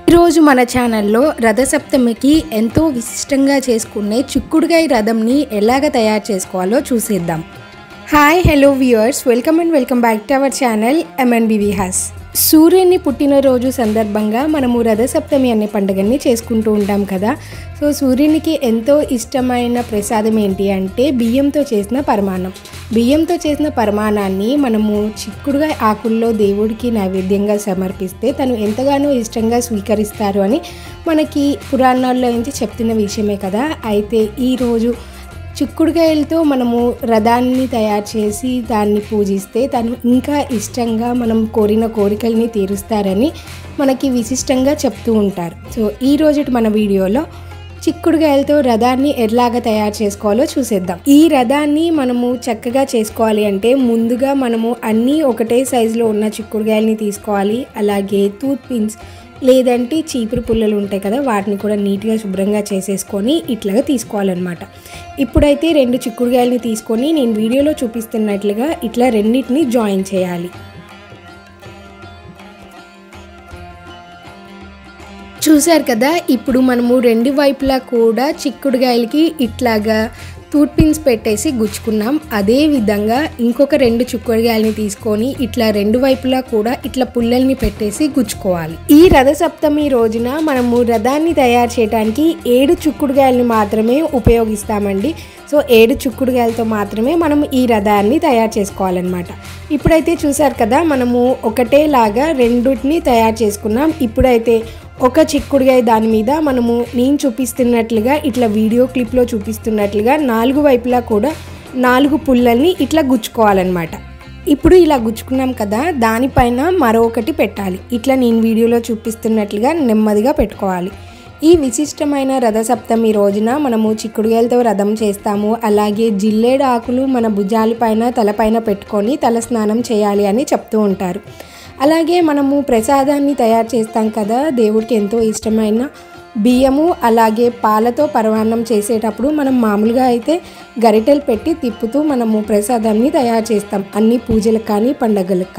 ఈరోజు మన ఛానల్లో రథసప్తమికి ఎంతో విశిష్టంగా చేసుకునే చిక్కుడుగాయ రథంని ఎలాగ తయారు చేసుకోవాలో చూసేద్దాం. Hi hello viewers, welcome back to our channel MNBV హాస్. సూర్యుని పుట్టినరోజు సందర్భంగా మనము రథసప్తమి అనే పండుగని చేసుకుంటూ ఉంటాం కదా. సో సూర్యునికి ఎంతో ఇష్టమైన ప్రసాదం ఏంటి అంటే బియ్యంతో చేసిన పరమాన్నం. బియ్యంతో చేసిన పరమాన్నాన్ని మనము చిక్కుడుగా ఆకుల్లో దేవుడికి నైవేద్యంగా సమర్పిస్తే తను ఎంతగానో ఇష్టంగా స్వీకరిస్తారు అని మనకి పురాణాల్లో నుంచి చెప్తున్న విషయమే కదా. అయితే ఈరోజు చిక్కుడుకాయలతో మనము రథాన్ని తయారు చేసి దాన్ని పూజిస్తే తను ఇంకా ఇష్టంగా మనం కోరిన కోరికల్ని తీరుస్తారని మనకి విశిష్టంగా చెప్తూ ఉంటారు. సో ఈరోజు మన వీడియోలో చిక్కుడుకాయలతో రథాన్ని ఎలాగా తయారు చేసుకోవాలో చూసేద్దాం. ఈ రథాన్ని మనము చక్కగా చేసుకోవాలి అంటే ముందుగా మనము అన్నీ ఒకటే సైజులో ఉన్న చిక్కుడుకాయలని తీసుకోవాలి. అలాగే టూత్ పిన్స్ లేదంటే చీపురు పుల్లలు ఉంటాయి కదా, వాటిని కూడా నీట్గా శుభ్రంగా చేసేసుకొని ఇట్లాగా తీసుకోవాలన్నమాట. ఇప్పుడైతే 2 చిక్కుడుకాయలని తీసుకొని నేను వీడియోలో చూపిస్తున్నట్లుగా ఇట్లా రెండింటిని జాయిన్ చేయాలి. చూసారు కదా, ఇప్పుడు మనము 2 వైపులా కూడా చిక్కుడుకాయలకి ఇట్లాగా టూత్ పిన్స్ పెట్టేసి గుచ్చుకున్నాం. అదే విధంగా ఇంకొక 2 చిక్కుడుకాయలని తీసుకొని ఇట్లా 2 వైపులా కూడా ఇట్లా పుల్లల్ని పెట్టేసి గుచ్చుకోవాలి. ఈ రథసప్తమి రోజున మనము రథాన్ని తయారు చేయడానికి 7 చిక్కుడుకాయలని మాత్రమే ఉపయోగిస్తామండి. సో 7 చిక్కుడుకాయలతో మాత్రమే మనం ఈ రథాన్ని తయారు చేసుకోవాలన్నమాట. ఇప్పుడైతే చూసారు కదా, మనము ఒకటేలాగా రెండుని తయారు చేసుకున్నాం. ఇప్పుడైతే ఒక చిక్కుడుకాయ దాని మీద మనము నేను చూపిస్తున్నట్లుగా ఇట్లా వీడియో క్లిప్లో చూపిస్తున్నట్లుగా 4 వైపులా కూడా 4 పుల్లల్ని ఇట్లా గుచ్చుకోవాలన్నమాట. ఇప్పుడు ఇలా గుచ్చుకున్నాం కదా, దానిపైన మరొకటి పెట్టాలి. ఇట్లా నేను వీడియోలో చూపిస్తున్నట్లుగా నెమ్మదిగా పెట్టుకోవాలి. ఈ విశిష్టమైన రథసప్తమి రోజున మనము చిక్కుడుకాయలతో రథం చేస్తాము. అలాగే జిల్లేడు ఆకులు మన భుజాలపైన తలపైన పెట్టుకొని తలస్నానం చేయాలి అని చెప్తూ ఉంటారు. అలాగే మనము ప్రసాదాన్ని తయారు చేస్తాం కదా, దేవుడికి ఎంతో ఇష్టమైన బియ్యము అలాగే పాలతో పరమాన్నం చేసేటప్పుడు మనం మామూలుగా అయితే గరిటెలు పెట్టి తిప్పుతూ మనము ప్రసాదాన్ని తయారు చేస్తాం, అన్ని పూజలకు కానీ పండగలకు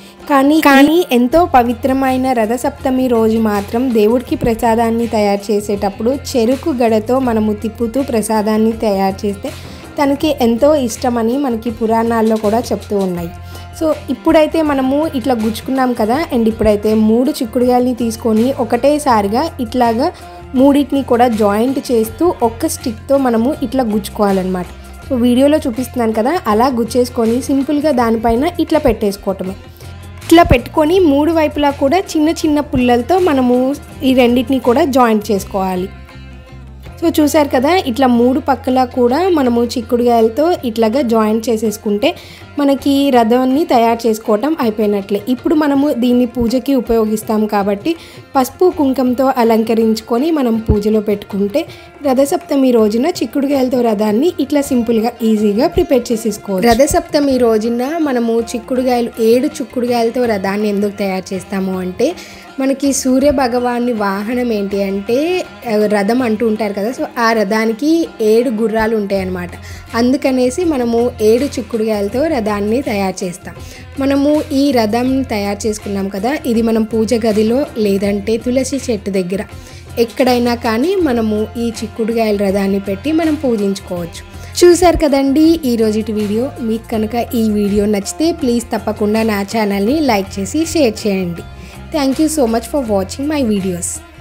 కానీ ఎంతో పవిత్రమైన రథసప్తమి రోజు మాత్రం దేవుడికి ప్రసాదాన్ని తయారు చేసేటప్పుడు చెరుకు గడతో మనము తిప్పుతూ ప్రసాదాన్ని తయారు చేస్తే తనకి ఎంతో ఇష్టమని మనకి పురాణాల్లో కూడా చెప్తూ ఉన్నాయి. సో ఇప్పుడైతే మనము ఇట్లా గుచ్చుకున్నాం కదా, అండ్ ఇప్పుడైతే 3 చిక్కుడుకాయలని తీసుకొని ఒకటేసారిగా ఇట్లాగా మూడింటిని కూడా జాయింట్ చేస్తూ ఒక్క స్టిక్తో మనము ఇట్లా గుచ్చుకోవాలన్నమాట. సో వీడియోలో చూపిస్తున్నాను కదా, అలా గుచ్చేసుకొని సింపుల్గా దానిపైన ఇట్లా పెట్టేసుకోవటమే. ఇట్లా పెట్టుకొని 3 వైపులా కూడా చిన్న చిన్న పుల్లలతో మనము ఈ రెండింటిని కూడా జాయింట్ చేసుకోవాలి. సో చూసారు కదా, ఇట్లా 3 పక్కలా కూడా మనము చిక్కుడుకాయలతో ఇట్లాగా జాయింట్ చేసేసుకుంటే మనకి రథాన్ని తయారు చేసుకోవటం అయిపోయినట్లే. ఇప్పుడు మనము దీన్ని పూజకి ఉపయోగిస్తాం కాబట్టి పసుపు కుంకంతో అలంకరించుకొని మనం పూజలో పెట్టుకుంటే రథసప్తమి రోజున చిక్కుడుకాయలతో రథాన్ని ఇట్లా సింపుల్గా ఈజీగా ప్రిపేర్ చేసేసుకోవచ్చు. రథసప్తమి రోజున మనము 7 చిక్కుడుకాయలతో రథాన్ని ఎందుకు తయారు చేస్తాము అంటే మనకి సూర్య భగవాన్ని వాహనం ఏంటి అంటే రథం అంటూ ఉంటారు కదా. సో ఆ రథానికి 7 గుర్రాలు ఉంటాయి అన్నమాట. అందుకనేసి మనము 7 చిక్కుడుకాయలతో రథాన్ని తయారు చేస్తాం. మనము ఈ రథం తయారు చేసుకున్నాం కదా, ఇది మనం పూజ గదిలో లేదంటే తులసి చెట్టు దగ్గర ఎక్కడైనా కానీ మనము ఈ చిక్కుడుకాయల రథాన్ని పెట్టి మనం పూజించుకోవచ్చు. చూసారు కదండి ఈరోజు వీడియో. మీకు కనుక ఈ వీడియో నచ్చితే ప్లీజ్ తప్పకుండా నా ఛానల్ని లైక్ చేసి షేర్ చేయండి. Thank you so much for watching my videos.